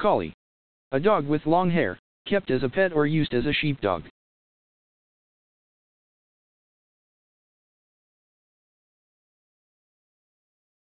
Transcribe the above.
Collie. A dog with long hair, kept as a pet or used as a sheepdog.